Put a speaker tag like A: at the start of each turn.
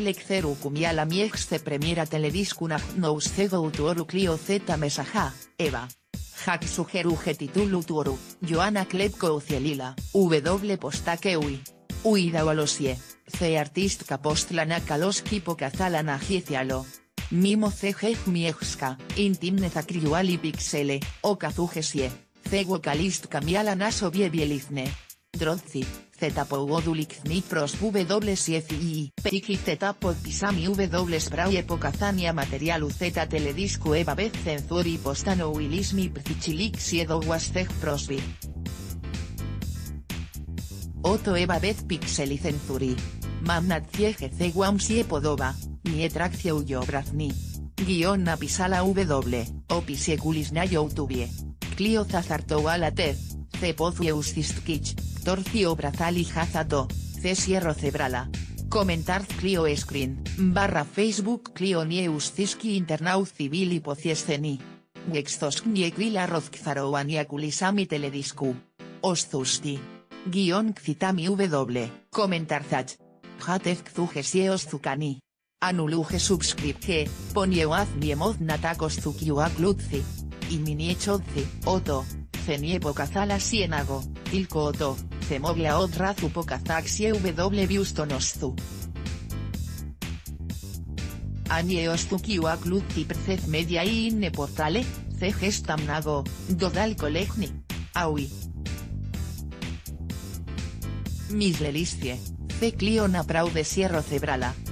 A: Lekceru kumiala miexce premiera telediskunach nouscego utuoru clio z mesaja, Eva. Hak sugeruge titulu tuoru, Joana Klepko ucielila, w postakeui. Uida walosie, C artistka postlana kaloski pokazalana hicialo. Mimo cg miexka, intimne zakriuali pixele, okazugesie, C wokalistka mialana sobie bielizne. Drodzy, Z połodulikni pros WCFI, Periki Z podpisami W sprawie pokazania materialu Z teledisku Eva bez cenzuri postano wilismi pcichilik siedo łastech prosbi. Oto Eva bez pixeli cenzuri. Mam nadciege C łamsie podoba, nie trakcie ujobrazni. Guion napisala W, opisie kulis na YouTube. Clio zazartoala tez, C pozueusistkich. Torcio Brazali Hazato, C Sierro Cebrala. Comentar Clio Screen, /Facebook Clio Nieus Ciski Internau Civili Pociesceni. Wextos Niekwila Rozkzarowania Kulisami Teledisku. Ostusti. Guión Citami W, Comentar Zach. Hatez Kzugesieos Zukani. Anuluge subscripke, Ponieuaz Niemoz Natakos Zukiuak Lutzi. Y Miniechodzi, Oto. Cenie Pokazala Sienago, Tilko Oto, Zemogla Odrazu Pokazaxie W Biustonoszu. Anieostu Kiuak Lutzi Przez Media i inne portale, C Gestamnago, Dodal Kolegni. Aui. Misleliscie, C Clio Naprau de Sierro Cebrala.